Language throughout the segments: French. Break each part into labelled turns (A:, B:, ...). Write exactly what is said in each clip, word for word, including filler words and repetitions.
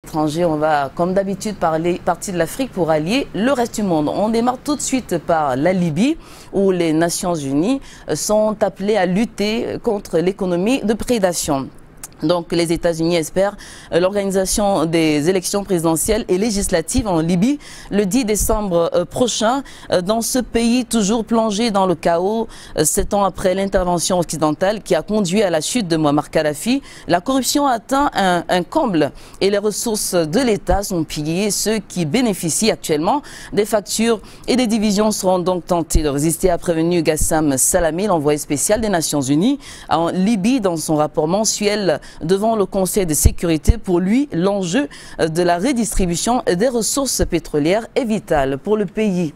A: l'étranger, on va comme d'habitude parler partie de l'Afrique pour allier le reste du monde. On démarre tout de suite par la Libye où les Nations Unies sont appelées à lutter contre l'économie de prédation. Donc les États-Unis espèrent l'organisation des élections présidentielles et législatives en Libye le dix décembre prochain dans ce pays toujours plongé dans le chaos sept ans après l'intervention occidentale qui a conduit à la chute de Mouammar Kadhafi. La corruption a atteint un, un comble et les ressources de l'État sont pillées. Ceux qui bénéficient actuellement des factures et des divisions seront donc tentés de résister, a prévenu Gassam Salamé, l'envoyé spécial des Nations Unies en Libye dans son rapport mensuel devant le Conseil de sécurité. Pour lui, l'enjeu de la redistribution des ressources pétrolières est vital pour le pays.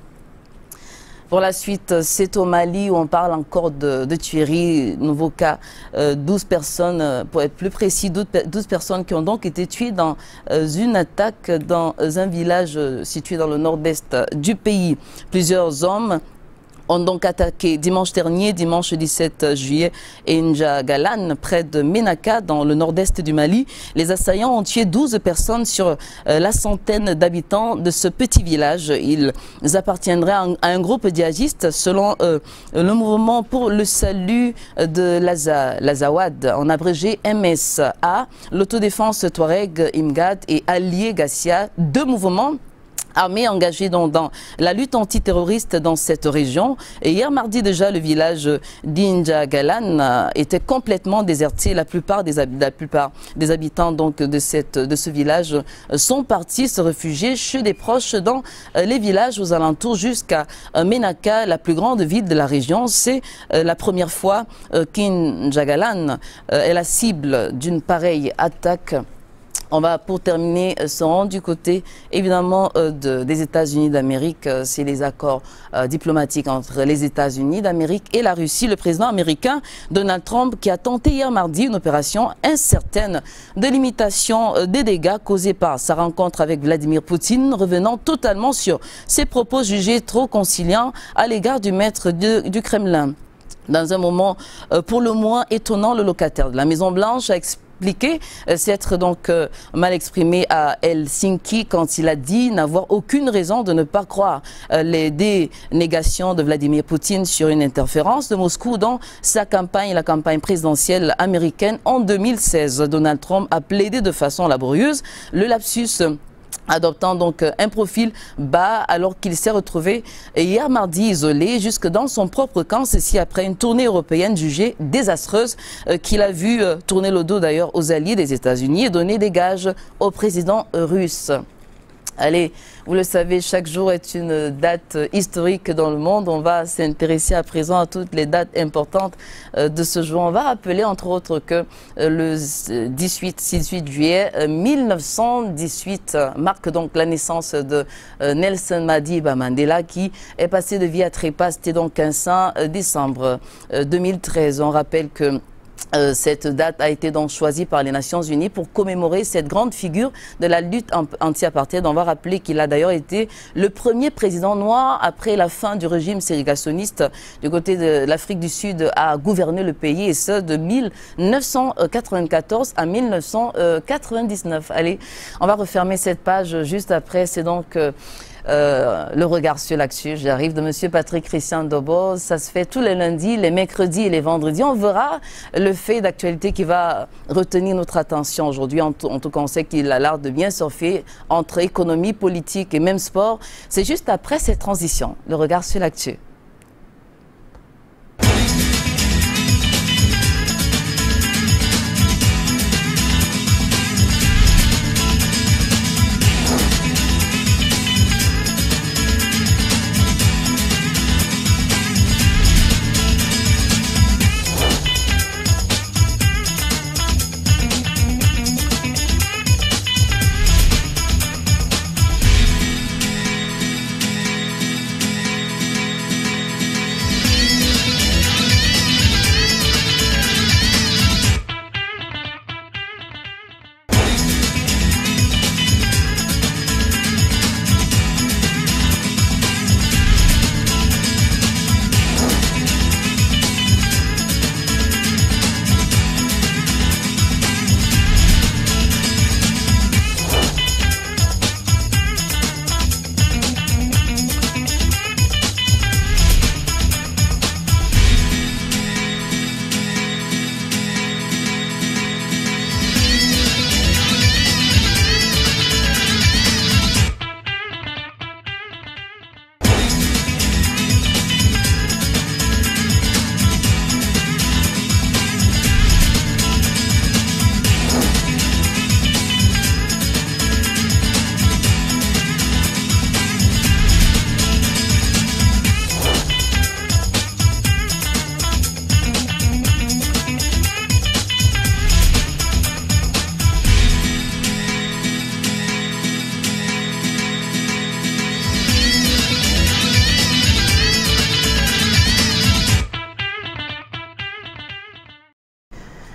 A: Pour la suite, c'est au Mali où on parle encore de, de tueries. Nouveau cas, euh, douze personnes, pour être plus précis, douze personnes qui ont donc été tuées dans euh, une attaque dans un village situé dans le nord-est du pays. Plusieurs hommes ont donc attaqué dimanche dernier, dimanche dix-sept juillet, N'Djagalan, près de Ménaka, dans le nord-est du Mali. Les assaillants ont tué douze personnes sur euh, la centaine d'habitants de ce petit village. Ils appartiendraient à un, à un groupe djihadiste selon euh, le mouvement pour le salut de l'Azawad, en abrégé M S A, l'autodéfense Touareg, Imgad et Allié Gassia, deux mouvements armés engagés dans, dans la lutte antiterroriste dans cette région. Et hier mardi déjà, le village d'N'Djagalan était complètement déserté. La plupart des, la plupart des habitants donc, de, cette, de ce village sont partis se réfugier chez des proches dans les villages aux alentours jusqu'à Ménaka, la plus grande ville de la région. C'est la première fois qu'N'Djagalan est la cible d'une pareille attaque. On va pour terminer se rendre du côté évidemment euh, de, des États-Unis d'Amérique. Euh, C'est les accords euh, diplomatiques entre les États-Unis d'Amérique et la Russie. Le président américain Donald Trump qui a tenté hier mardi une opération incertaine de limitation euh, des dégâts causés par sa rencontre avec Vladimir Poutine, revenant totalement sur ses propos jugés trop conciliants à l'égard du maître de, du Kremlin. Dans un moment euh, pour le moins étonnant, le locataire de la Maison-Blanche a expliqué s'être donc euh, mal exprimé à Helsinki quand il a dit n'avoir aucune raison de ne pas croire euh, les dénégations de Vladimir Poutine sur une interférence de Moscou dans sa campagne, la campagne présidentielle américaine en deux mille seize. Donald Trump a plaidé de façon laborieuse le lapsus, adoptant donc un profil bas alors qu'il s'est retrouvé hier mardi isolé jusque dans son propre camp, ceci après une tournée européenne jugée désastreuse euh, qu'il a vu euh, tourner le dos d'ailleurs aux alliés des États-Unis et donner des gages au président russe. Allez, vous le savez, chaque jour est une date historique dans le monde. On va s'intéresser à présent à toutes les dates importantes de ce jour. On va rappeler entre autres que le dix-huit juillet mille neuf cent dix-huit marque donc la naissance de Nelson Madiba Mandela qui est passé de vie à trépas. C'était donc un cinq décembre deux mille treize. On rappelle que Euh, cette date a été donc choisie par les Nations Unies pour commémorer cette grande figure de la lutte anti-apartheid. On va rappeler qu'il a d'ailleurs été le premier président noir après la fin du régime ségrégationniste du côté de l'Afrique du Sud à gouverner le pays, et ce de mille neuf cent quatre-vingt-quatorze à mille neuf cent quatre-vingt-dix-neuf. Allez, on va refermer cette page juste après. C'est donc euh, Euh, le regard sur l'actu, j'arrive de Monsieur Patrick Christian Dobo. Ça se fait tous les lundis, les mercredis et les vendredis. On verra le fait d'actualité qui va retenir notre attention aujourd'hui. En, en tout cas, on sait qu'il a l'art de bien surfer entre économie, politique et même sport. C'est juste après cette transition, le regard sur l'actu.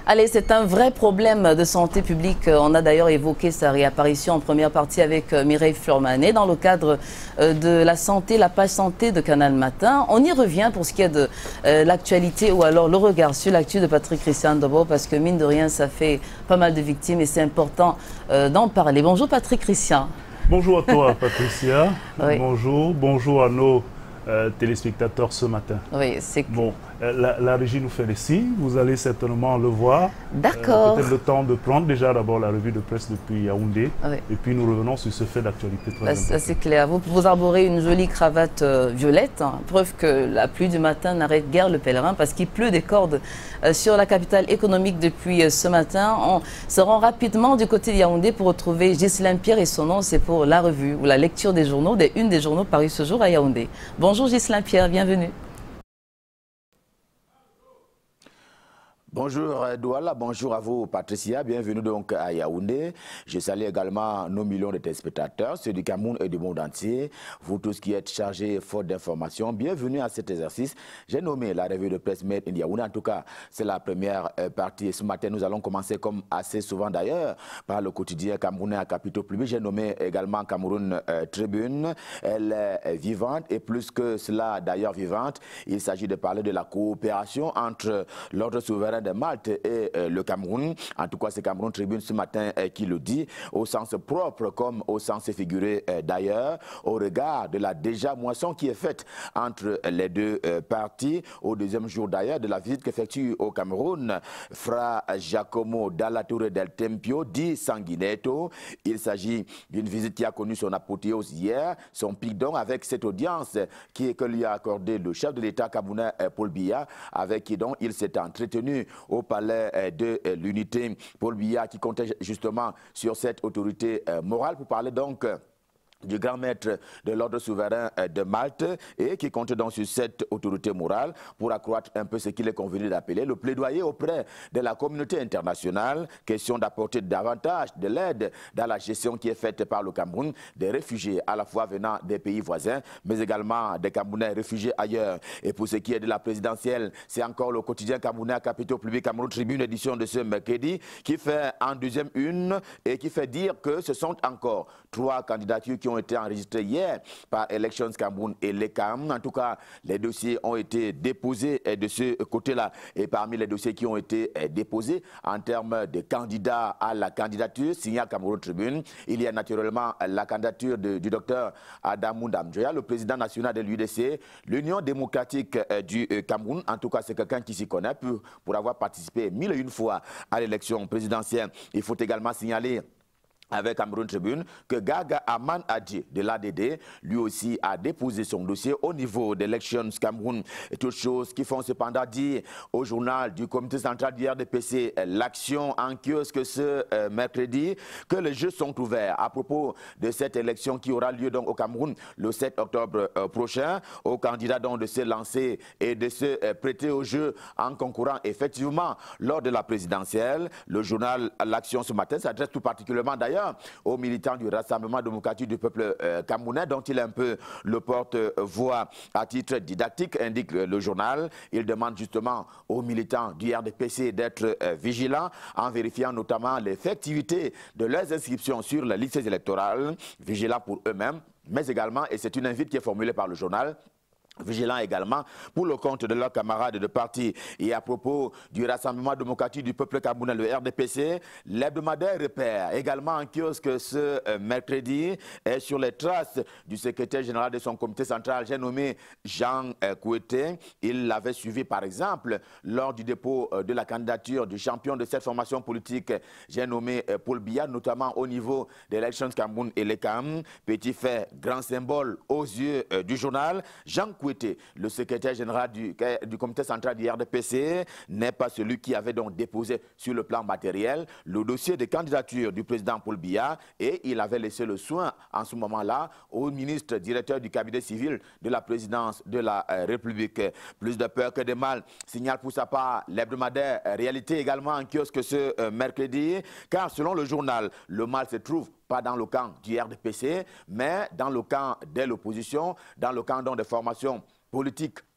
A: Allez, c'est un vrai problème de santé publique. On a d'ailleurs évoqué sa réapparition en première partie avec Mireille Flormanet dans le cadre de la santé, la page santé de Canal Matin. On y revient pour ce qui est de euh, l'actualité ou alors le regard sur l'actu de Patrick Christian Dobo parce que mine de rien, ça fait pas mal de victimes et c'est important euh, d'en parler. Bonjour Patrick Christian.
B: Bonjour à toi Patricia.
A: Oui.
B: Bonjour, bonjour à nos euh, téléspectateurs ce matin.
A: Oui, c'est
B: bon. La, la régie nous fait les signes, vous allez certainement le voir.
A: D'accord.
B: Euh, Peut-être le temps de prendre déjà d'abord la revue de presse depuis Yaoundé.
A: Oui.
B: Et puis nous revenons sur ce fait d'actualité très
A: bah,
B: important.
A: C'est clair. Vous, vous arborez une jolie cravate euh, violette, hein, preuve que la pluie du matin n'arrête guère le pèlerin parce qu'il pleut des cordes euh, sur la capitale économique depuis euh, ce matin. On se rend rapidement du côté de Yaoundé pour retrouver Ghislaine Pierre et son nom, c'est pour la revue ou la lecture des journaux, des unes des journaux parus ce jour à Yaoundé. Bonjour Ghislaine Pierre, bienvenue.
C: Bonjour Douala, bonjour à vous Patricia, bienvenue donc à Yaoundé. Je salue également nos millions de téléspectateurs, ceux du Cameroun et du monde entier. Vous tous qui êtes chargés faute d'informations, bienvenue à cet exercice. J'ai nommé la revue de presse Made in Yaoundé, en tout cas c'est la première euh, partie. Ce matin nous allons commencer comme assez souvent d'ailleurs par le quotidien camerounais à capitaux publics. J'ai nommé également Cameroun euh, Tribune, elle est vivante et plus que cela d'ailleurs vivante. Il s'agit de parler de la coopération entre l'ordre souverain de Malte et euh, le Cameroun. En tout cas, c'est Cameroun Tribune ce matin euh, qui le dit, au sens propre comme au sens figuré euh, d'ailleurs, au regard de la déjà moisson qui est faite entre les deux euh, parties, au deuxième jour d'ailleurs de la visite qu'effectue au Cameroun Fra Giacomo Dalla Torre del Tempio di Sanguinetto. Il s'agit d'une visite qui a connu son apothéose hier, son pic donc avec cette audience qui, que lui a accordé le chef de l'État camerounais euh, Paul Biya, avec qui donc il s'est entretenu au palais de l'unité. Paul Biya qui comptait justement sur cette autorité morale pour parler donc du grand maître de l'ordre souverain de Malte et qui compte donc sur cette autorité morale pour accroître un peu ce qu'il est convenu d'appeler le plaidoyer auprès de la communauté internationale, question d'apporter davantage de l'aide dans la gestion qui est faite par le Cameroun des réfugiés à la fois venant des pays voisins mais également des Camerounais réfugiés ailleurs. Et pour ce qui est de la présidentielle, c'est encore le quotidien camerounais à capitaux publics Cameroun Tribune édition de ce mercredi qui fait en deuxième une et qui fait dire que ce sont encore trois candidatures qui ont été enregistrés hier par Elections Cameroun et l'E C A M. En tout cas, les dossiers ont été déposés de ce côté-là. Et parmi les dossiers qui ont été déposés en termes de candidats à la candidature, signale Cameroun Tribune, il y a naturellement la candidature de, du docteur Adamou Damjoya, le président national de l'U D C, l'Union démocratique du Cameroun. En tout cas, c'est quelqu'un qui s'y connaît pour, pour avoir participé mille et une fois à l'élection présidentielle. Il faut également signaler avec Cameroun Tribune, que Gaga Aman Adji de l'A D D, lui aussi a déposé son dossier au niveau d'Elections Cameroun. Et toutes choses qui font cependant dire au journal du comité central du R D P C, l'action en kiosque ce euh, mercredi, que les jeux sont ouverts à propos de cette élection qui aura lieu donc au Cameroun le sept octobre euh, prochain, aux candidats donc de se lancer et de se euh, prêter au jeu en concourant effectivement lors de la présidentielle. Le journal L'Action ce matin s'adresse tout particulièrement d'ailleurs aux militants du Rassemblement démocratique du peuple euh, camerounais, dont il est un peu le porte-voix à titre didactique, indique le, le journal. Il demande justement aux militants du R D P C d'être euh, vigilants en vérifiant notamment l'effectivité de leurs inscriptions sur les listes électorales, vigilants pour eux-mêmes, mais également, et c'est une invite qui est formulée par le journal, vigilants également pour le compte de leurs camarades de parti. Et à propos du Rassemblement démocratique du peuple camerounais, le R D P C, l'hebdomadaire repère également en kiosque ce euh, mercredi est sur les traces du secrétaire général de son comité central, j'ai nommé Jean euh, Kouété. Il l'avait suivi par exemple lors du dépôt euh, de la candidature du champion de cette formation politique, j'ai nommé euh, Paul Biya, notamment au niveau d'Elections Cameroun et l'E C A M. Petit fait, grand symbole aux yeux euh, du journal. Jean Kouété, le secrétaire général du, du comité central du R D P C, n'est pas celui qui avait donc déposé sur le plan matériel le dossier de candidature du président Paul Biya et il avait laissé le soin en ce moment-là au ministre directeur du cabinet civil de la présidence de la euh, République. Plus de peur que de mal, signale pour sa part l'hebdomadaire euh, Réalité également en kiosque ce euh, mercredi, car selon le journal, le mal se trouve pas dans le camp du R D P C, mais dans le camp de l'opposition, dans le camp donc des formations politiques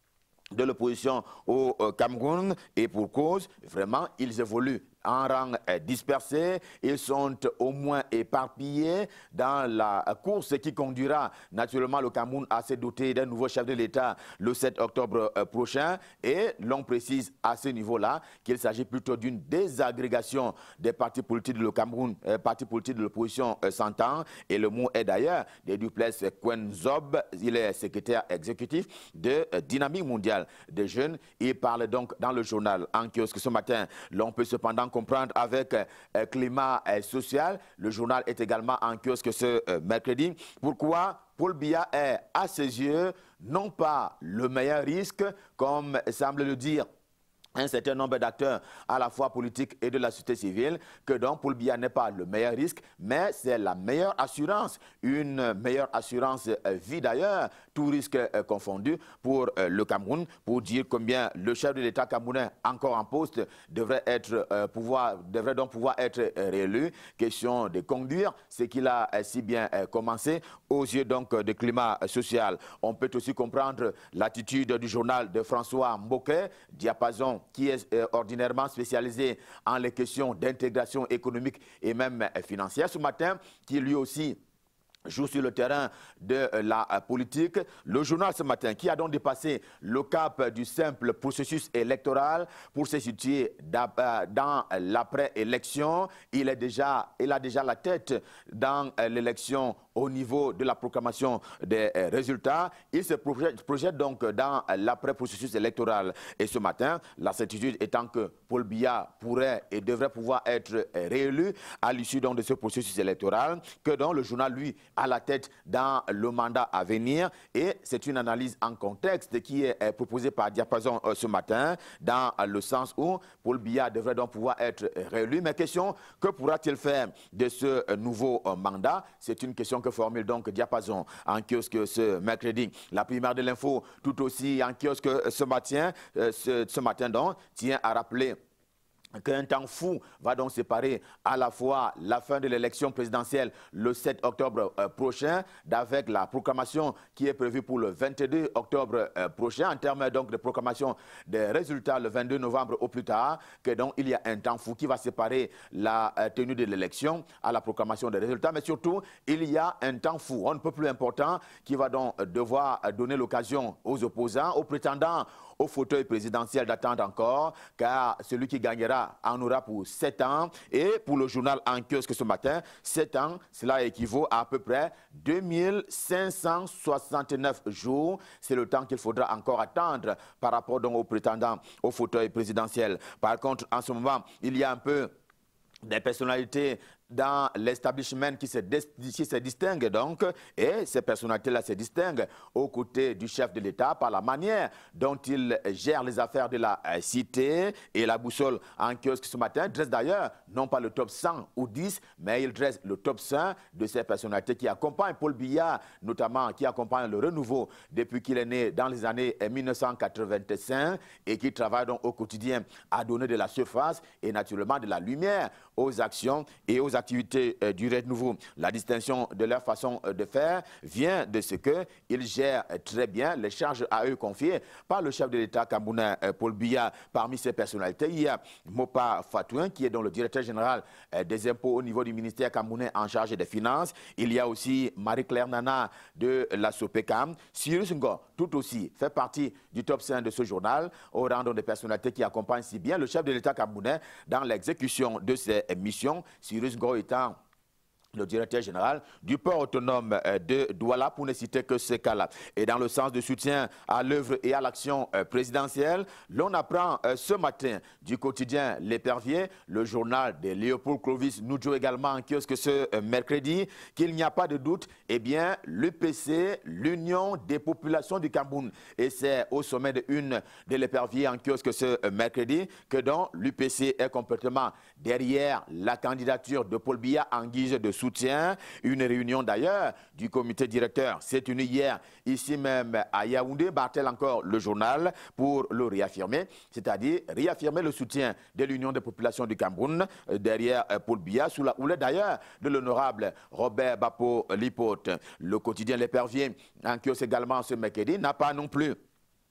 C: de l'opposition au euh, Cameroun, et pour cause, vraiment, ils évoluent en rang euh, dispersé, ils sont au moins éparpillés dans la course qui conduira naturellement le Cameroun à se doter d'un nouveau chef de l'État le sept octobre euh, prochain, et l'on précise à ce niveau-là qu'il s'agit plutôt d'une désagrégation des partis politiques de le Cameroun, euh, partis politiques de l'opposition euh, s'entend, et le mot est d'ailleurs de Duplessis Quenzob, il est secrétaire exécutif de euh, Dynamique mondiale des jeunes. Il parle donc dans le journal en kiosque ce matin. L'on peut cependant comprendre avec euh, climat euh, social. Le journal est également en kiosque ce euh, mercredi. Pourquoi Paul Biya est, à ses yeux, non pas le meilleur risque, comme semble le dire un certain nombre d'acteurs à la fois politiques et de la société civile, que donc Paul Biya n'est pas le meilleur risque, mais c'est la meilleure assurance, une meilleure assurance euh, vie d'ailleurs, tout risque euh, confondu pour euh, le Cameroun, pour dire combien le chef de l'État camerounais encore en poste devrait, être, euh, pouvoir, devrait donc pouvoir être euh, réélu. Question de conduire ce qu'il a euh, si bien euh, commencé aux yeux donc de climat euh, social. On peut aussi comprendre l'attitude du journal de François Mboké, Diapason, qui est euh, ordinairement spécialisé en les questions d'intégration économique et même euh, financière ce matin, qui lui aussi joue sur le terrain de la politique. Le journal ce matin qui a donc dépassé le cap du simple processus électoral pour se situer dans l'après-élection. Il est déjà, il a déjà la tête dans l'élection au niveau de la proclamation des résultats. Il se projette, projette donc dans l'après-processus électoral. Et ce matin, la certitude étant que Paul Biya pourrait et devrait pouvoir être réélu à l'issue de ce processus électoral, que donc le journal, lui, à la tête dans le mandat à venir. Et c'est une analyse en contexte qui est proposée par Diapason ce matin, dans le sens où Paul Biya devrait donc pouvoir être réélu. Mais question, que pourra-t-il faire de ce nouveau mandat? C'est une question que formule donc Diapason en kiosque ce mercredi. La primaire de l'info, tout aussi en kiosque ce matin, ce, ce matin donc, tient à rappeler qu'un temps fou va donc séparer à la fois la fin de l'élection présidentielle le sept octobre euh, prochain d'avec la proclamation qui est prévue pour le vingt-deux octobre euh, prochain en termes donc de proclamation des résultats le vingt-deux novembre au plus tard, que donc il y a un temps fou qui va séparer la euh, tenue de l'élection à la proclamation des résultats, mais surtout il y a un temps fou, un peu plus important, qui va donc devoir donner l'occasion aux opposants, aux prétendants au fauteuil présidentiel d'attendre encore, car celui qui gagnera en aura pour sept ans. Et pour le journal en kiosque ce matin, sept ans, cela équivaut à à peu près deux mille cinq cent soixante-neuf jours. C'est le temps qu'il faudra encore attendre par rapport donc aux prétendants au fauteuil présidentiel. Par contre, en ce moment, il y a un peu des personnalités dans l'establishment qui, qui se distingue donc, et ces personnalités-là se distinguent aux côtés du chef de l'État par la manière dont il gère les affaires de la euh, cité. Et la boussole en kiosque ce matin dresse d'ailleurs non pas le top cent ou dix, mais il dresse le top cinq de ces personnalités qui accompagnent Paul Biya, notamment qui accompagnent le renouveau depuis qu'il est né dans les années mille neuf cent quatre-vingt-cinq et qui travaille donc au quotidien à donner de la surface et naturellement de la lumière aux actions et aux activités euh, du renouveau. La distinction de leur façon euh, de faire vient de ce qu'ils gèrent euh, très bien les charges à eux confiées par le chef de l'État camerounais euh, Paul Biya. Parmi ces personnalités, il y a Mopa Fatouin, qui est donc le directeur général euh, des impôts au niveau du ministère camerounais en charge des finances. Il y a aussi Marie-Claire Nana de la Sopecam. Cyrus Ngo, tout aussi, fait partie du top cinq de ce journal, au rang des personnalités qui accompagnent si bien le chef de l'État camerounais dans l'exécution de ses missions. Cyrus Ngo étant le directeur général du port autonome de Douala, pour ne citer que ce cas-là. Et dans le sens de soutien à l'œuvre et à l'action présidentielle, l'on apprend ce matin du quotidien L'Épervier, le journal de Léopold Clovis Noudjo également en kiosque ce mercredi, qu'il n'y a pas de doute, eh bien, l'U P C, l'Union des populations du Cameroun, et c'est au sommet de une de L'Épervier en kiosque ce mercredi que donc l'U P C est complètement derrière la candidature de Paul Biya en guise de soutien. Une réunion d'ailleurs du comité directeur s'est tenue hier ici même à Yaoundé, battait encore le journal pour le réaffirmer, c'est-à-dire réaffirmer le soutien de l'Union des populations du Cameroun derrière Paul Biya, sous la houlette d'ailleurs de l'honorable Robert Bapo Lipote. Le quotidien L'Épervier en kiosque également ce mercredi n'a pas non plus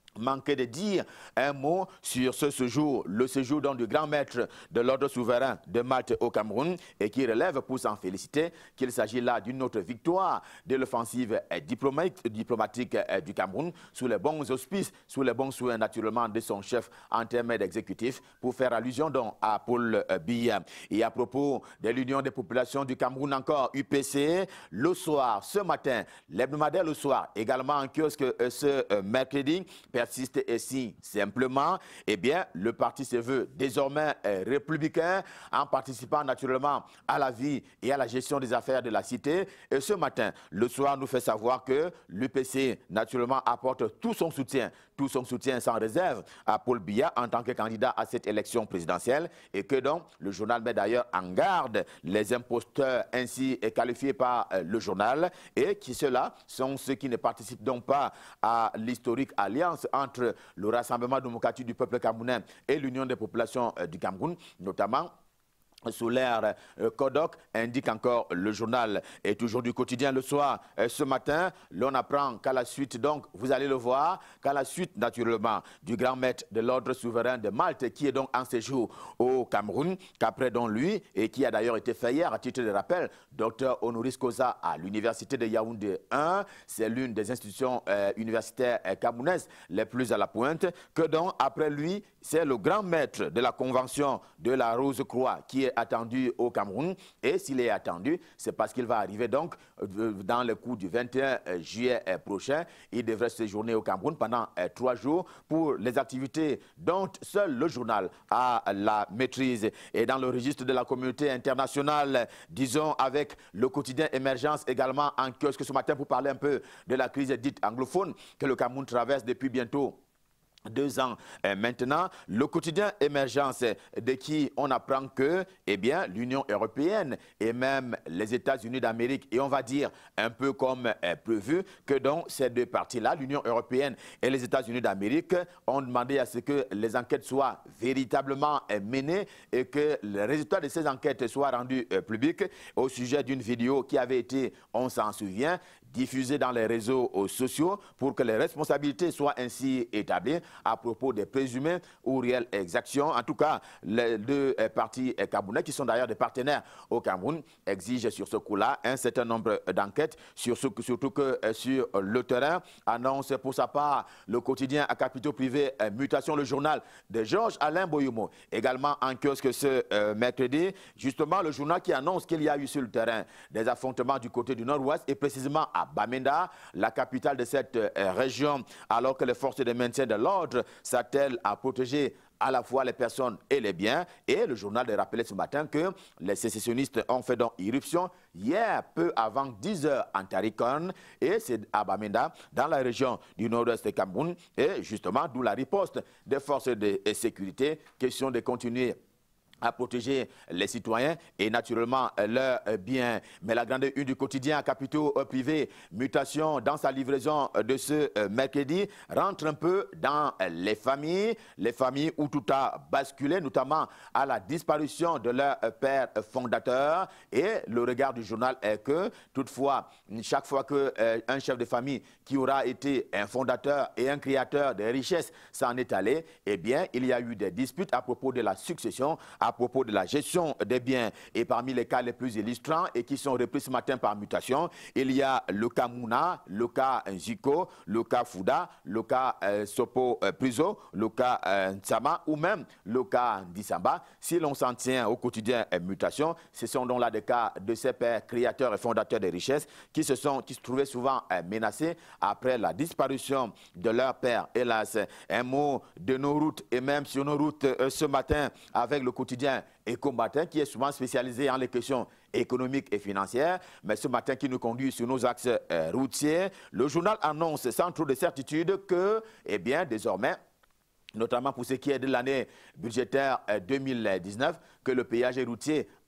C: manquer de dire un mot sur ce séjour, le séjour donc du grand maître de l'ordre souverain de Malte au Cameroun et qui relève pour s'en féliciter qu'il s'agit là d'une autre victoire de l'offensive diplomatique du Cameroun sous les bons auspices, sous les bons souhaits naturellement de son chef en termes d'exécutif pour faire allusion donc à Paul Biya. Et à propos de l'Union des populations du Cameroun encore, U P C, le soir, ce matin, l'hebdomadaire le soir, également en kiosque ce mercredi, persiste ici simplement, eh bien, le parti se veut désormais euh, républicain en participant naturellement à la vie et à la gestion des affaires de la cité. Et ce matin, le soir nous fait savoir que l'U P C naturellement apporte tout son soutien, tout son soutien sans réserve à Paul Biya en tant que candidat à cette élection présidentielle et que donc le journal met d'ailleurs en garde les imposteurs ainsi qualifiés par euh, le journal et qui ceux-là sont ceux qui ne participent donc pas à l'historique alliance entre le Rassemblement démocratique du peuple camerounais et l'Union des populations euh, du Cameroun, notamment sous l'ère euh, Kodok, indique encore le journal et toujours du quotidien le soir. Euh, ce matin, l'on apprend qu'à la suite, donc, vous allez le voir, qu'à la suite, naturellement, du grand maître de l'ordre souverain de Malte, qui est donc en séjour au Cameroun, qu'après donc lui, et qui a d'ailleurs été fait hier, à titre de rappel, docteur Honoris Causa à l'université de Yaoundé un, c'est l'une des institutions euh, universitaires euh, camerounaises les plus à la pointe, que donc, après lui, c'est le grand maître de la convention de la Rose-Croix qui est attendu au Cameroun. Et s'il est attendu, c'est parce qu'il va arriver donc dans le cours du vingt et un juillet prochain. Il devrait séjourner au Cameroun pendant trois jours pour les activités dont seul le journal a la maîtrise. Et dans le registre de la communauté internationale, disons avec le quotidien Émergence également en kiosque ce matin pour parler un peu de la crise dite anglophone que le Cameroun traverse depuis bientôt deux ans euh, maintenant, le quotidien Émergence de qui on apprend que eh bien, l'Union européenne et même les États-Unis d'Amérique, et on va dire un peu comme euh, prévu, que donc ces deux parties-là, l'Union européenne et les États-Unis d'Amérique, ont demandé à ce que les enquêtes soient véritablement euh, menées et que les résultats de ces enquêtes soient rendus euh, publics au sujet d'une vidéo qui avait été, on s'en souvient, diffusée dans les réseaux sociaux pour que les responsabilités soient ainsi établies à propos des présumées ou réelles exactions. En tout cas, les deux partis camerounais, qui sont d'ailleurs des partenaires au Cameroun, exigent sur ce coup-là un certain nombre d'enquêtes, sur ce, surtout que sur le terrain, annonce pour sa part le quotidien à capitaux privés Mutation, le journal de Georges-Alain Boyumo. Également en kiosque ce euh, mercredi, justement le journal qui annonce qu'il y a eu sur le terrain des affrontements du côté du nord-ouest et précisément à Bamenda, la capitale de cette euh, région, alors que les forces de maintien de l'ordre s'attellent à protéger à la fois les personnes et les biens. Et le journal a rappelé ce matin que les sécessionnistes ont fait donc irruption hier, peu avant dix heures en Tarikon, et c'est à Bamenda, dans la région du nord-ouest du Cameroun, et justement d'où la riposte des forces de sécurité, question de continuer à protéger les citoyens et naturellement leurs biens. Mais la grande une du quotidien à capitaux privés, Mutation, dans sa livraison de ce mercredi, rentre un peu dans les familles, les familles où tout a basculé, notamment à la disparition de leur père fondateur. Et le regard du journal est que, toutefois, chaque fois qu'un chef de famille qui aura été un fondateur et un créateur de richesses s'en est allé, eh bien, il y a eu des disputes à propos de la succession, à propos de la gestion des biens. Et parmi les cas les plus illustrants et qui sont repris ce matin par Mutation, il y a le cas Mouna, le cas Zico, le cas Fouda, le cas euh, Sopo euh, Priso, le cas euh, Nsama ou même le cas Dissamba. Si l'on s'en tient au quotidien euh, Mutation, ce sont donc là des cas de ces pères créateurs et fondateurs des richesses qui se, sont, qui se trouvaient souvent euh, menacés après la disparition de leur père. Hélas, un mot de nos routes et même sur nos routes euh, ce matin avec le quotidien Éco-Matin qui est souvent spécialisé en les questions économiques et financières, mais ce matin qui nous conduit sur nos axes euh, routiers, le journal annonce sans trop de certitude que, eh bien, désormais, notamment pour ce qui est de l'année budgétaire deux mille dix-neuf, que le péage routier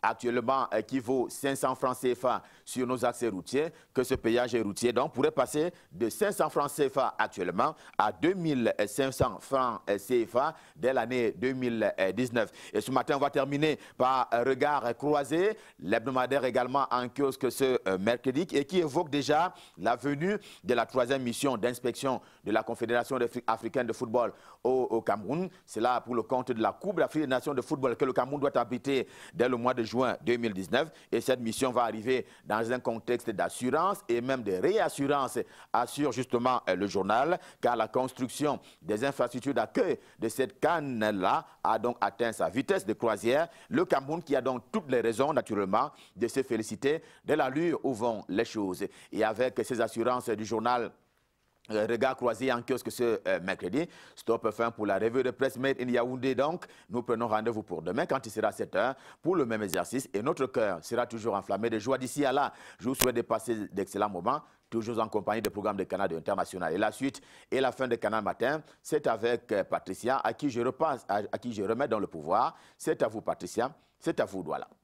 C: actuellement euh, qui vaut cinq cents francs C F A sur nos accès routiers, que ce péage routier donc pourrait passer de cinq cents francs C F A actuellement à deux mille cinq cents francs C F A dès l'année deux mille dix-neuf. Et ce matin, on va terminer par un regard croisé, l'hebdomadaire également en kiosque ce euh, mercredi, et qui évoque déjà la venue de la troisième mission d'inspection de la Confédération africaine de football au, au Cameroun. C'est là pour le compte de la Coupe d'Afrique des Nations de football que le Cameroun doit abriter dès le mois de juin deux mille dix-neuf. Et cette mission va arriver dans un contexte d'assurance et même de réassurance, assure justement euh, le journal, car la construction des infrastructures d'accueil de cette canne-là a donc atteint sa vitesse de croisière. Le Cameroun qui a donc toutes les raisons, naturellement, de se féliciter de l'allure où vont les choses. Et avec ces assurances du journal Euh, regard croisé en kiosque ce euh, mercredi. Stop fin pour la revue de presse Made in Yaoundé. Donc, nous prenons rendez-vous pour demain quand il sera sept heures pour le même exercice. Et notre cœur sera toujours enflammé de joie d'ici à là. Je vous souhaite de passer d'excellents moments, toujours en compagnie des programmes de Canal International. Et la suite et la fin de Canal Matin, c'est avec euh, Patricia, à qui, je repasse, à, à qui je remets dans le pouvoir. C'est à vous, Patricia. C'est à vous, Douala.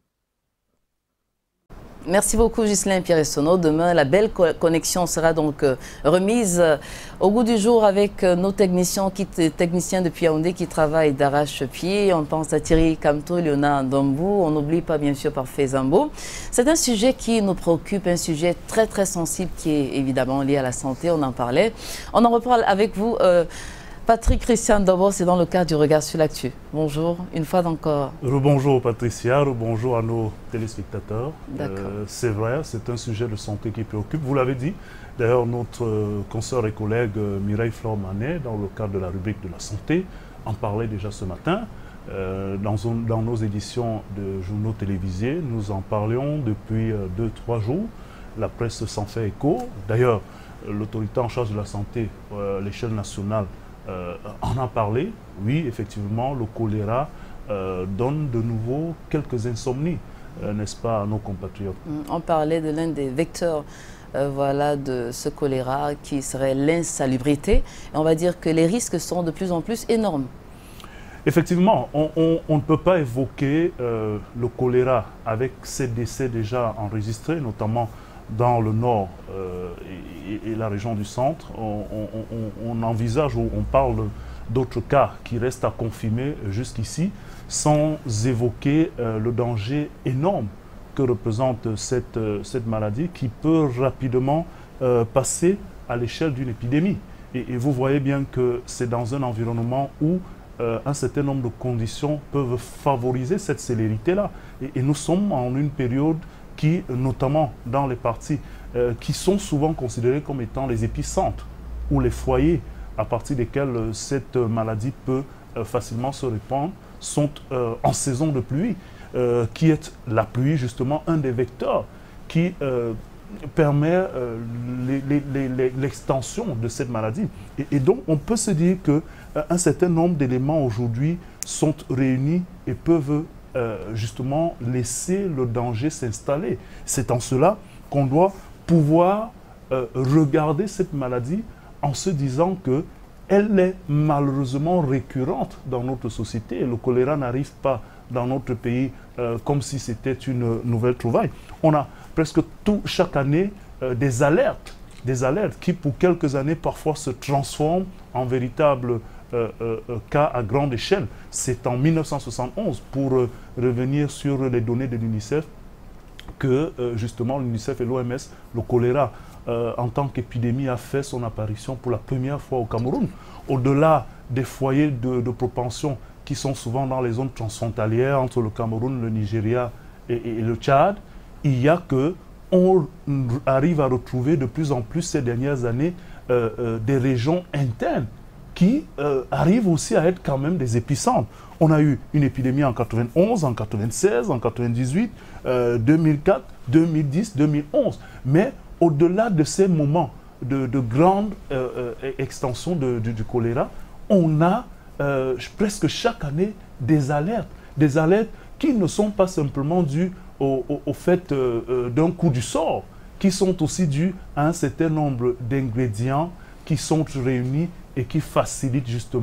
A: Merci beaucoup, Ghislain Pierre-Essonneau. Demain, la belle co connexion sera donc euh, remise euh, au goût du jour avec euh, nos techniciens, qui, techniciens depuis Yaoundé qui travaillent d'arrache-pied. On pense à Thierry Kamto, Léonard Ndombou. On n'oublie pas, bien sûr, Parfait Zambo. C'est un sujet qui nous préoccupe, un sujet très, très sensible qui est évidemment lié à la santé. On en parlait. On en reparle avec vous. Euh, Patrick Christian, d'abord, c'est dans le cadre du regard sur l'actu. Bonjour, une fois encore.
B: Rebonjour Patricia, rebonjour à nos téléspectateurs.
A: Euh,
B: c'est vrai, c'est un sujet de santé qui préoccupe. Vous l'avez dit, d'ailleurs, notre euh, consoeur et collègue euh, Mireille Flore Manet, dans le cadre de la rubrique de la santé, en parlait déjà ce matin. Euh, dans, un, dans nos éditions de journaux télévisés, nous en parlions depuis euh, deux, trois jours. La presse s'en fait écho. D'ailleurs, l'autorité en charge de la santé euh, à l'échelle nationale Euh, on a parlé, oui, effectivement, le choléra euh, donne de nouveau quelques insomnies, euh, n'est-ce pas, à nos compatriotes.
A: On parlait de l'un des vecteurs euh, voilà, de ce choléra qui serait l'insalubrité. Et on va dire que les risques sont de plus en plus énormes.
B: Effectivement, on, on, on ne peut pas évoquer euh, le choléra avec ces décès déjà enregistrés, notamment dans le nord euh, et, et la région du centre. On, on, on envisage ou on parle d'autres cas qui restent à confirmer jusqu'ici, sans évoquer euh, le danger énorme que représente cette, euh, cette maladie qui peut rapidement euh, passer à l'échelle d'une épidémie. Et, et vous voyez bien que c'est dans un environnement où euh, un certain nombre de conditions peuvent favoriser cette célérité-là. Et, et nous sommes en une période qui, notamment dans les parties euh, qui sont souvent considérées comme étant les épicentres ou les foyers à partir desquels euh, cette maladie peut euh, facilement se répandre, sont euh, en saison de pluie, euh, qui est la pluie justement un des vecteurs qui euh, permet euh, l'extension de cette maladie. Et, et donc on peut se dire qu'un euh, certain nombre d'éléments aujourd'hui sont réunis et peuvent Euh, justement laisser le danger s'installer. C'est en cela qu'on doit pouvoir euh, regarder cette maladie en se disant qu'elle est malheureusement récurrente dans notre société. Le choléra n'arrive pas dans notre pays euh, comme si c'était une nouvelle trouvaille. On a presque tout, chaque année euh, des alertes, des alertes qui pour quelques années parfois se transforment en véritables Euh, euh, cas à grande échelle. C'est en mille neuf cent soixante et onze, pour euh, revenir sur les données de l'UNICEF, que euh, justement l'UNICEF et l'O M S, le choléra euh, en tant qu'épidémie a fait son apparition pour la première fois au Cameroun. Au-delà des foyers de, de propension qui sont souvent dans les zones transfrontalières entre le Cameroun, le Nigeria et, et, et le Tchad, il y a que on arrive à retrouver de plus en plus ces dernières années euh, euh, des régions internes qui euh, arrivent aussi à être quand même des épicentres. On a eu une épidémie en quatre-vingt-onze, en quatre-vingt-seize, en quatre-vingt-dix-huit, euh, deux mille quatre, deux mille dix, deux mille onze. Mais au-delà de ces moments de, de grande euh, euh, extension de, de, du choléra, on a euh, presque chaque année des alertes. Des alertes qui ne sont pas simplement dues au, au, au fait euh, euh, d'un coup du sort, qui sont aussi dues à un certain nombre d'ingrédients qui sont réunis et qui facilitent justement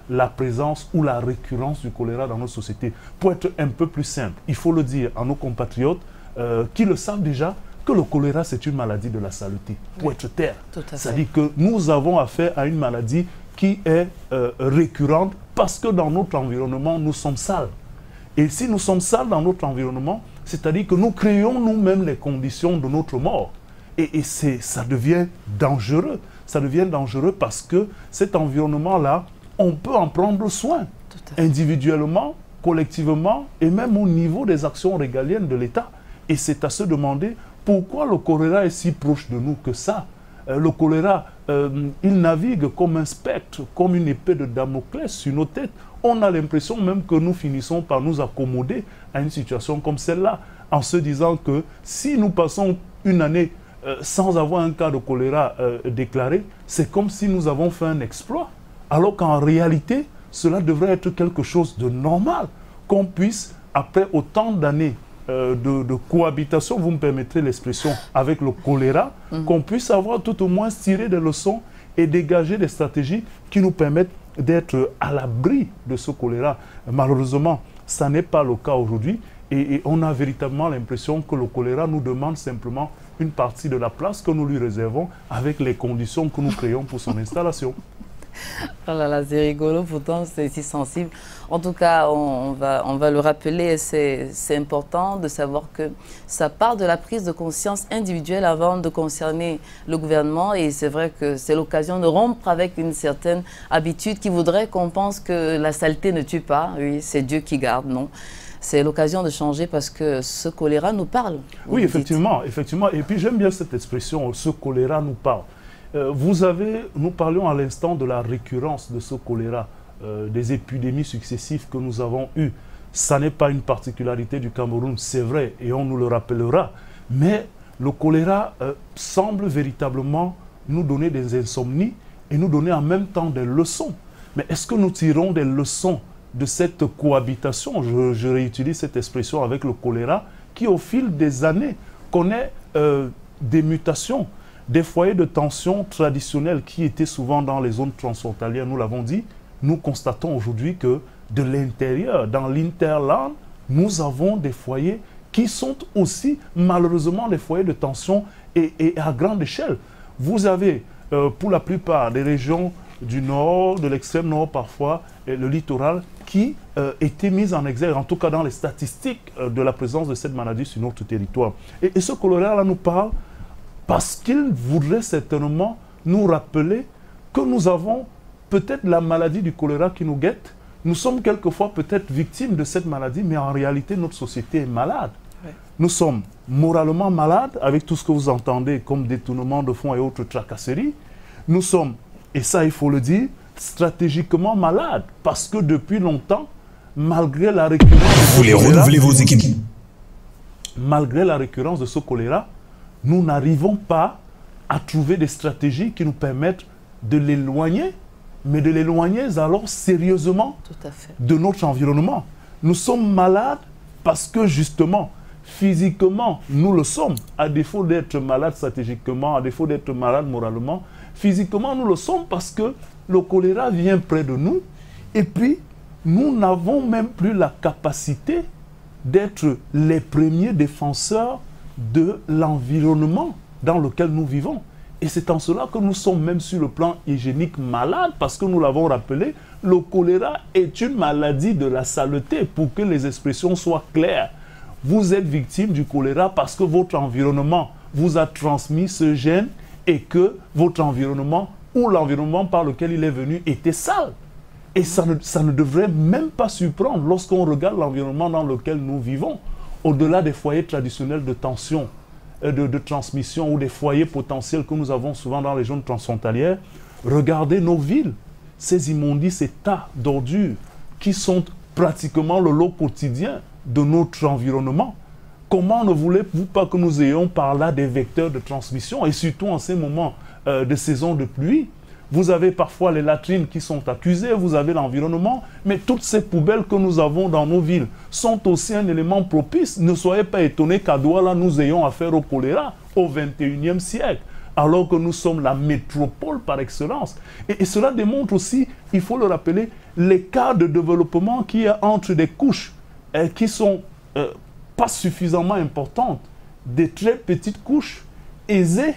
B: la présence ou la récurrence du choléra dans nos sociétés. Pour être un peu plus simple, il faut le dire à nos compatriotes euh, qui le savent déjà, que le choléra, c'est une maladie de la saleté, pour être terre. C'est-à-dire que nous avons affaire à une maladie qui est euh, récurrente parce que dans notre environnement, nous sommes sales. Et si nous sommes sales dans notre environnement, c'est-à-dire que nous créons nous-mêmes les conditions de notre mort. Et, et ça devient dangereux. Ça devient dangereux parce que cet environnement-là, on peut en prendre soin, individuellement, collectivement et même au niveau des actions régaliennes de l'État. Et c'est à se demander pourquoi le choléra est si proche de nous que ça. Euh, le choléra, euh, il navigue comme un spectre, comme une épée de Damoclès sur nos têtes. On a l'impression même que nous finissons par nous accommoder à une situation comme celle-là, en se disant que si nous passons une année euh, sans avoir un cas de choléra euh, déclaré, c'est comme si nous avons fait un exploit. Alors qu'en réalité, cela devrait être quelque chose de normal, qu'on puisse, après autant d'années euh, de, de cohabitation, vous me permettrez l'expression, avec le choléra, mmh. qu'on puisse avoir tout au moins tiré des leçons et dégager des stratégies qui nous permettent d'être à l'abri de ce choléra. Malheureusement, ça n'est pas le cas aujourd'hui et, et on a véritablement l'impression que le choléra nous demande simplement une partie de la place que nous lui réservons avec les conditions que nous créons pour son installation.
A: Oh là là, c'est rigolo, pourtant c'est si sensible. En tout cas, on, on, va, on va le rappeler, c'est important de savoir que ça part de la prise de conscience individuelle avant de concerner le gouvernement. Et c'est vrai que c'est l'occasion de rompre avec une certaine habitude qui voudrait qu'on pense que la saleté ne tue pas. Oui, c'est Dieu qui garde, non. C'est l'occasion de changer parce que ce choléra nous parle.
B: Oui, effectivement, effectivement. Et puis j'aime bien cette expression, ce choléra nous parle. Euh, vous avez, nous parlions à l'instant de la récurrence de ce choléra, euh, des épidémies successives que nous avons eues. Ça n'est pas une particularité du Cameroun, c'est vrai, et on nous le rappellera. Mais le choléra euh, semble véritablement nous donner des insomnies et nous donner en même temps des leçons. Mais est-ce que nous tirons des leçons de cette cohabitation, je, je réutilise cette expression avec le choléra, qui au fil des années connaît euh, des mutations? Des foyers de tension traditionnels qui étaient souvent dans les zones transfrontalières, nous l'avons dit, nous constatons aujourd'hui que de l'intérieur, dans l'interland, nous avons des foyers qui sont aussi malheureusement des foyers de tension et, et à grande échelle. Vous avez euh, pour la plupart des régions du nord, de l'extrême nord parfois, et le littoral, qui euh, étaient mises en exergue, en tout cas dans les statistiques euh, de la présence de cette maladie sur notre territoire. Et, et ce choléra-là nous parle parce qu'il voudrait certainement nous rappeler que nous avons peut-être la maladie du choléra qui nous guette. Nous sommes quelquefois peut-être victimes de cette maladie, mais en réalité, notre société est malade. Ouais. Nous sommes moralement malades, avec tout ce que vous entendez comme détournement de fonds et autres tracasseries. Nous sommes, et ça il faut le dire, stratégiquement malades, parce que depuis longtemps, malgré la récurrence...
D: Vous voulez renouveler vos équipes.
B: Malgré la récurrence de ce choléra, nous n'arrivons pas à trouver des stratégies qui nous permettent de l'éloigner, mais de l'éloigner alors sérieusement
A: Tout à fait.
B: de notre environnement. Nous sommes malades parce que justement, physiquement, nous le sommes. À défaut d'être malades stratégiquement, à défaut d'être malades moralement, physiquement, nous le sommes parce que le choléra vient près de nous et puis nous n'avons même plus la capacité d'être les premiers défenseurs de l'environnement dans lequel nous vivons. Et c'est en cela que nous sommes même sur le plan hygiénique malades, parce que nous l'avons rappelé, le choléra est une maladie de la saleté, pour que les expressions soient claires. Vous êtes victime du choléra parce que votre environnement vous a transmis ce gène et que votre environnement ou l'environnement par lequel il est venu était sale. Et ça ne, ça ne devrait même pas surprendre lorsqu'on regarde l'environnement dans lequel nous vivons. Au-delà des foyers traditionnels de tension, de, de transmission ou des foyers potentiels que nous avons souvent dans les zones transfrontalières, regardez nos villes, ces immondices et tas d'ordures qui sont pratiquement le lot quotidien de notre environnement. Comment ne voulez-vous pas que nous ayons par là des vecteurs de transmission, et surtout en ces moments euh, de saison de pluie? Vous avez parfois les latrines qui sont accusées, vous avez l'environnement, mais toutes ces poubelles que nous avons dans nos villes sont aussi un élément propice. Ne soyez pas étonnés qu'à Douala, nous ayons affaire au choléra au vingt et unième siècle. alors que nous sommes la métropole par excellence. Et, et cela démontre aussi, il faut le rappeler, l'écart de développement qu'il y a entre des couches euh, qui sont euh, pas suffisamment importantes, des très petites couches aisées,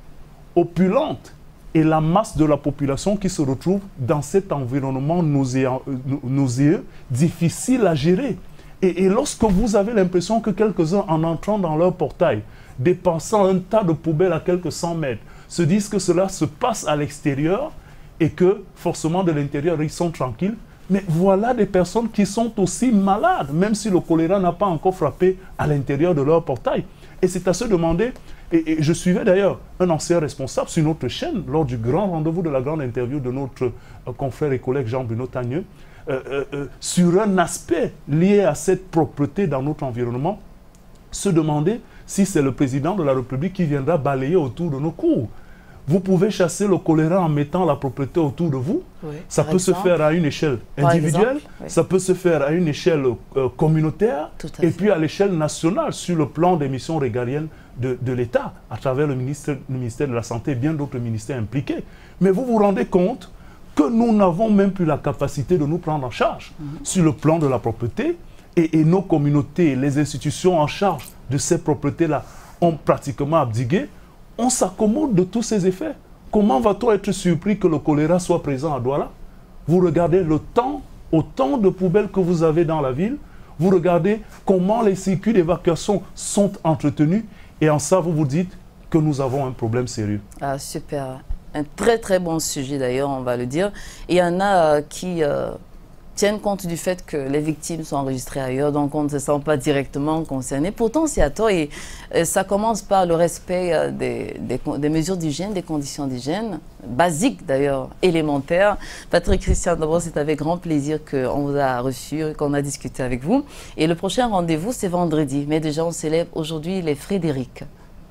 B: opulentes, et la masse de la population qui se retrouve dans cet environnement nauséant, nauséeux, difficile à gérer. Et, et lorsque vous avez l'impression que quelques-uns, en entrant dans leur portail, dépensant un tas de poubelles à quelques cent mètres, se disent que cela se passe à l'extérieur et que forcément de l'intérieur ils sont tranquilles, mais voilà des personnes qui sont aussi malades, même si le choléra n'a pas encore frappé à l'intérieur de leur portail. Et c'est à se demander, et, et je suivais d'ailleurs un ancien responsable sur notre chaîne lors du grand rendez-vous de la grande interview de notre euh, confrère et collègue Jean-Bruno Tagneux, euh, euh, euh, sur un aspect lié à cette propreté dans notre environnement, se demander si c'est le président de la République qui viendra balayer autour de nos cours. Vous pouvez chasser le choléra en mettant la propreté autour de vous. Oui, ça peut exemple. se faire à une échelle individuelle, exemple, oui. ça peut se faire à une échelle euh, communautaire, et fait. puis à l'échelle nationale, sur le plan des missions régaliennes de, de l'État, à travers le ministère, le ministère de la Santé et bien d'autres ministères impliqués. Mais vous vous rendez compte que nous n'avons même plus la capacité de nous prendre en charge mm-hmm. sur le plan de la propreté, et, et nos communautés, les institutions en charge de ces propretés-là ont pratiquement abdigué. On s'accommode de tous ces effets. Comment va-t-on être surpris que le choléra soit présent à Douala? Vous regardez le temps, autant de poubelles que vous avez dans la ville, vous regardez comment les circuits d'évacuation sont entretenus, et en ça, vous vous dites que nous avons un problème sérieux.
A: Ah, super. Un très très bon sujet d'ailleurs, on va le dire. Et il y en a euh, qui... Euh tiennent compte du fait que les victimes sont enregistrées ailleurs, donc on ne se sent pas directement concerné. Pourtant, c'est à tort, et, et ça commence par le respect euh, des, des, des mesures d'hygiène, des conditions d'hygiène, basiques d'ailleurs, élémentaires. Patrick Christian, d'abord, c'est avec grand plaisir qu'on vous a reçu, qu'on a discuté avec vous. Et le prochain rendez-vous, c'est vendredi. Mais déjà, on célèbre aujourd'hui les Frédéric.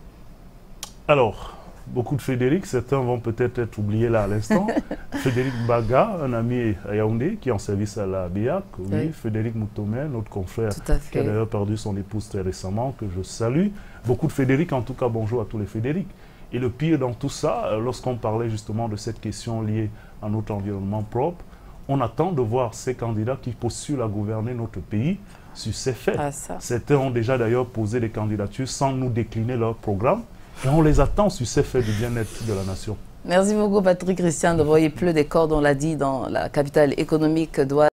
B: Alors... beaucoup de Frédéric, certains vont peut-être être oubliés là à l'instant. Frédéric Baga, un ami à Yaoundé qui est en service à la B I A C. Oui. Oui. Frédéric Moutomé, notre confrère qui a d'ailleurs perdu son épouse très récemment, que je salue. Beaucoup de Frédéric, en tout cas bonjour à tous les Frédéric. Et le pire dans tout ça, lorsqu'on parlait justement de cette question liée à notre environnement propre, on attend de voir ces candidats qui postulent à gouverner notre pays sur ces faits. Ah, certains ont déjà d'ailleurs posé des candidatures sans nous décliner leur programme. Et on les attend sur ces faits du bien-être de la nation.
A: Merci beaucoup Patrick Christian. Il pleut des cordes, on l'a dit, dans la capitale économique Douala.